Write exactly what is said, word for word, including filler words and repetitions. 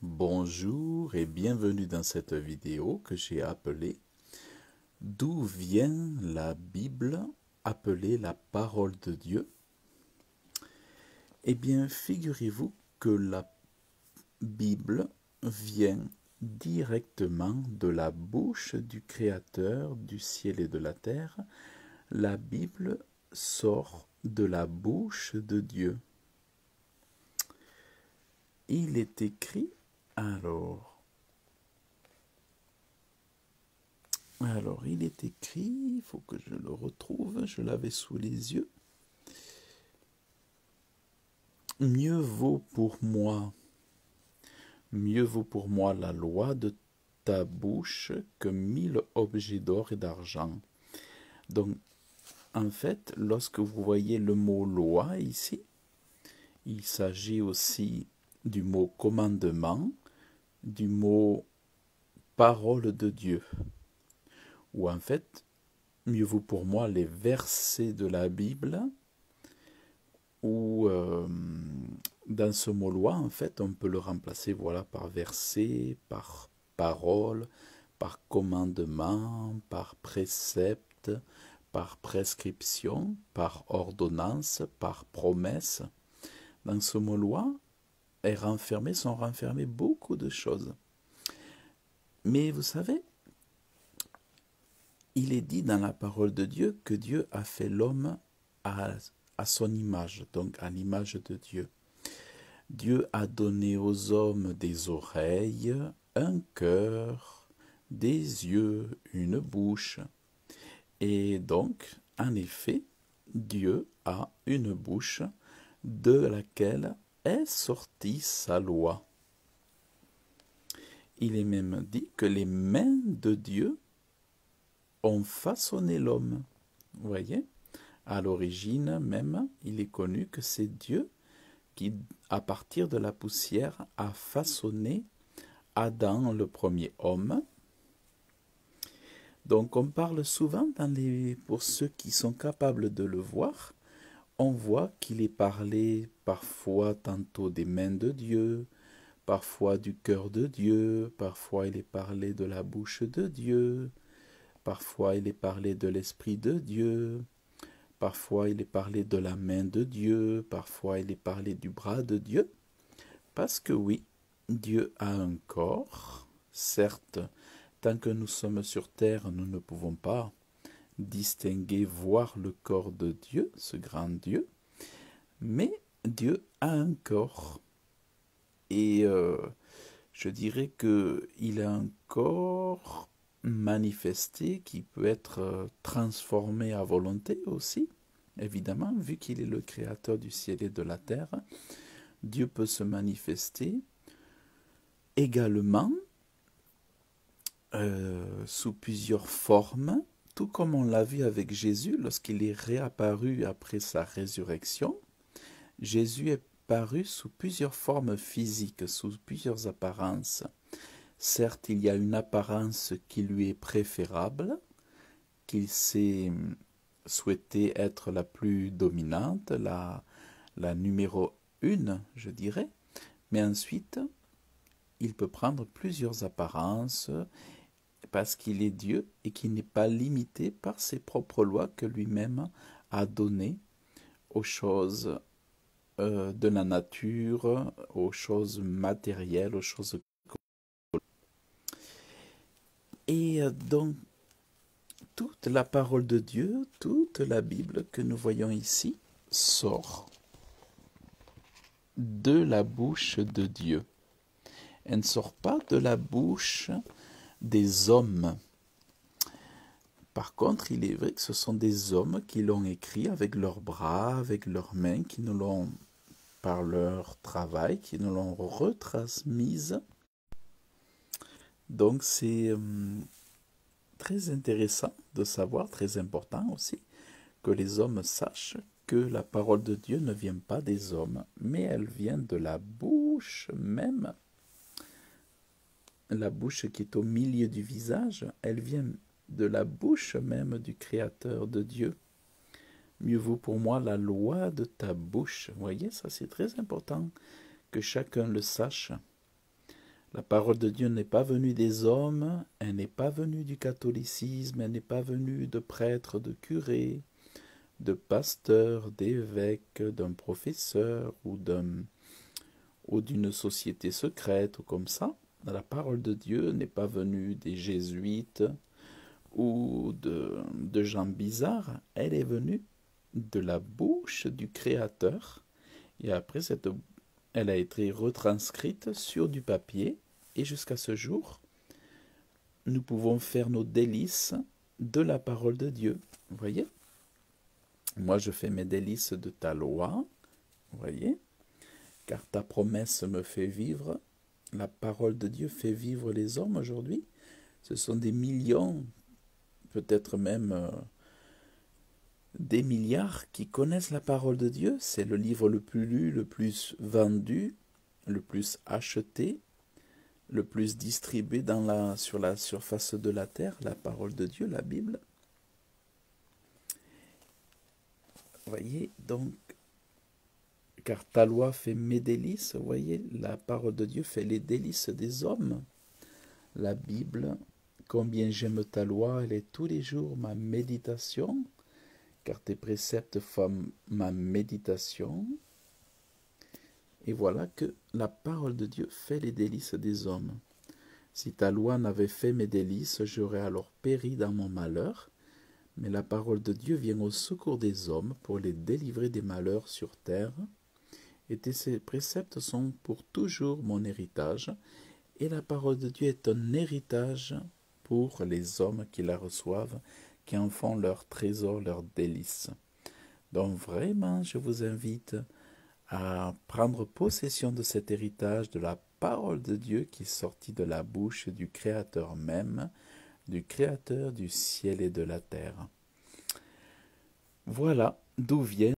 Bonjour et bienvenue dans cette vidéo que j'ai appelée D'où vient la Bible appelée la parole de Dieu? Eh bien, figurez-vous que la Bible vient directement de la bouche du Créateur du ciel et de la terre. La Bible sort de la bouche de Dieu. Il est écrit alors. Alors, il est écrit, il faut que je le retrouve, je l'avais sous les yeux. Mieux vaut pour moi, mieux vaut pour moi la loi de ta bouche que mille objets d'or et d'argent. Donc, en fait, lorsque vous voyez le mot loi ici, il s'agit aussi du mot commandement, du mot parole de Dieu. Ou en fait, mieux vaut pour moi les versets de la Bible, où euh, dans ce mot loi, en fait, on peut le remplacer voilà, par verset, par parole, par commandement, par précepte, par prescription, par ordonnance, par promesse. Dans ce mot loi, est renfermé, sont renfermées beaucoup de choses. Mais vous savez, il est dit dans la parole de Dieu que Dieu a fait l'homme à, à son image, donc à l'image de Dieu. Dieu a donné aux hommes des oreilles, un cœur, des yeux, une bouche. Et donc, en effet, Dieu a une bouche de laquelle est sortie sa loi. Il est même dit que les mains de Dieu ont façonné l'homme. Vous voyez? À l'origine même, il est connu que c'est Dieu qui, à partir de la poussière, a façonné Adam, le premier homme. Donc on parle souvent, dans les, pour ceux qui sont capables de le voir, on voit qu'il est parlé parfois tantôt des mains de Dieu, parfois du cœur de Dieu, parfois il est parlé de la bouche de Dieu, parfois il est parlé de l'Esprit de Dieu, parfois il est parlé de la main de Dieu, parfois il est parlé du bras de Dieu. Parce que oui, Dieu a un corps, certes, tant que nous sommes sur terre, nous ne pouvons pas distinguer, voir le corps de Dieu, ce grand Dieu, mais Dieu a un corps. Et euh, je dirais qu'il a un corps manifesté qui peut être transformé à volonté aussi, évidemment, vu qu'il est le créateur du ciel et de la terre. Dieu peut se manifester également euh, sous plusieurs formes, tout comme on l'a vu avec Jésus lorsqu'il est réapparu après sa résurrection. Jésus est paru sous plusieurs formes physiques, sous plusieurs apparences. Certes, il y a une apparence qui lui est préférable, qu'il s'est souhaité être la plus dominante, la, la numéro une, je dirais, mais ensuite, il peut prendre plusieurs apparences parce qu'il est Dieu et qu'il n'est pas limité par ses propres lois que lui-même a données aux choses euh, de la nature, aux choses matérielles, aux choses... Et donc, toute la parole de Dieu, toute la Bible que nous voyons ici, sort de la bouche de Dieu. Elle ne sort pas de la bouche des hommes. Par contre, il est vrai que ce sont des hommes qui l'ont écrit avec leurs bras, avec leurs mains, qui nous l'ont, par leur travail, qui nous l'ont retransmise. Donc c'est euh, très intéressant de savoir, très important aussi, que les hommes sachent que la parole de Dieu ne vient pas des hommes, mais elle vient de la bouche même. La bouche qui est au milieu du visage, elle vient de la bouche même du Créateur de Dieu. Mieux vaut pour moi la loi de ta bouche. Vous voyez, ça c'est très important que chacun le sache. La parole de Dieu n'est pas venue des hommes, elle n'est pas venue du catholicisme, elle n'est pas venue de prêtres, de curés, de pasteurs, d'évêques, d'un professeur ou d'un ou d'une société secrète ou comme ça. La parole de Dieu n'est pas venue des jésuites ou de, de gens bizarres, elle est venue de la bouche du Créateur. Et après, cette, elle a été retranscrite sur du papier. Et jusqu'à ce jour, nous pouvons faire nos délices de la parole de Dieu. Vous voyez? Moi, je fais mes délices de ta loi. Vous voyez? Car ta promesse me fait vivre. La parole de Dieu fait vivre les hommes aujourd'hui. Ce sont des millions, peut-être même euh, des milliards qui connaissent la parole de Dieu. C'est le livre le plus lu, le plus vendu, le plus acheté, le plus distribué dans la, sur la surface de la terre, la parole de Dieu, la Bible. Vous voyez, donc, car ta loi fait mes délices, vous voyez, la parole de Dieu fait les délices des hommes. La Bible, combien j'aime ta loi, elle est tous les jours ma méditation, car tes préceptes font ma méditation. Et voilà que la parole de Dieu fait les délices des hommes. Si ta loi n'avait fait mes délices, j'aurais alors péri dans mon malheur. Mais la parole de Dieu vient au secours des hommes pour les délivrer des malheurs sur terre. Et tes préceptes sont pour toujours mon héritage. Et la parole de Dieu est un héritage pour les hommes qui la reçoivent, qui en font leur trésor, leur délice. Donc vraiment, je vous invite à prendre possession de cet héritage, de la parole de Dieu qui est sortie de la bouche du Créateur même, du Créateur du ciel et de la terre. Voilà d'où vient